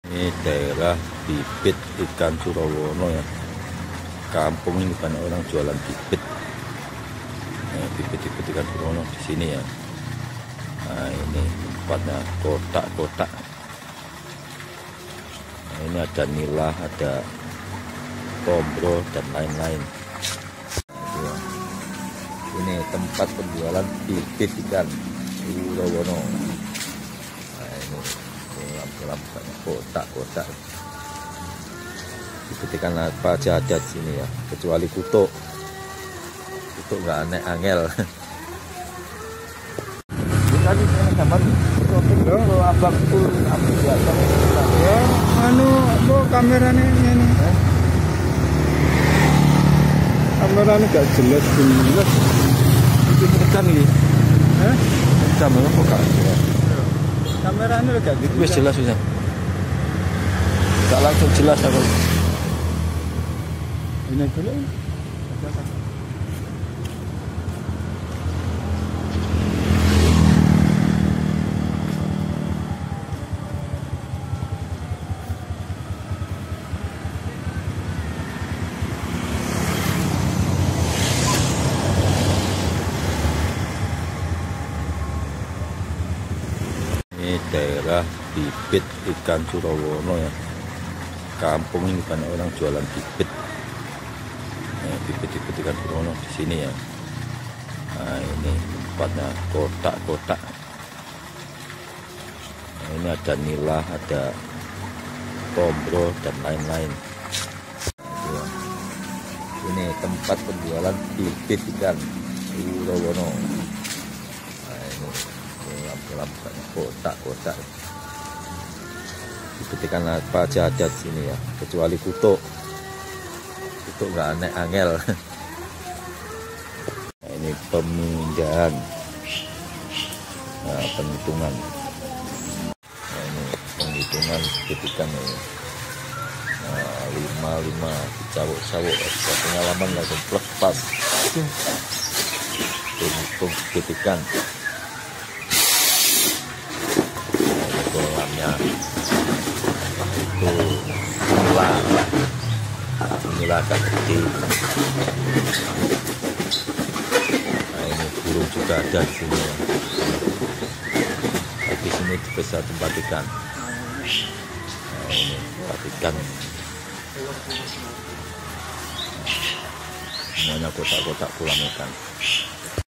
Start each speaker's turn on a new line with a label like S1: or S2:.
S1: Ini daerah bibit ikan Surawono ya. Kampung ini banyak orang jualan bibit. Bibit ikan Surawono di sini ya. Nah, ini tempatnya kotak-kotak. Nah, ini ada nila, ada tombro dan lain-lain. Nah, ini tempat penjualan bibit ikan Surawono. Nah, ini banyak kotak-kotak. Bibit ikan apa aja ada di sini ya, kecuali kutuk. Kutuk nggak aneh angel. Tadi saya gambar abang full ya,
S2: anu bu kameranya ini kameranya gak jelas jelas
S1: itu tekan nih jam apa kok
S2: kameranya gak gitu
S1: wis jelas bisa gak langsung jelas aku
S2: ini dulu
S1: ini daerah bibit ikan Surawono ya. Kampung ini banyak orang jualan bibit. Bibit ikan Surawono di sini ya. Nah, ini tempatnya kotak-kotak. Nah, ini ada nila, ada tombro dan lain-lain. Nah, ini tempat penjualan bibit ikan Surawono. Nah, ini banyak kotak-kotak. Bibit ikan apa aja ada di sini ya, kecuali kutuk. Kutuk nggak aneh angel. Nah, ini pemindahan, nah, penghitungan. Nah, ini penghitungan bibit ikan ini. Nah, 5 dicawuk-cawuk, pengalaman langsung pas. Hitung bibit ikan. Kolamnya itu nila agak gede. Nah, ini burung juga ada di sini ya. Di sini bisa tempat ikan. Nah, ini tempat ikan. Semuanya kotak-kotak kolam ikan.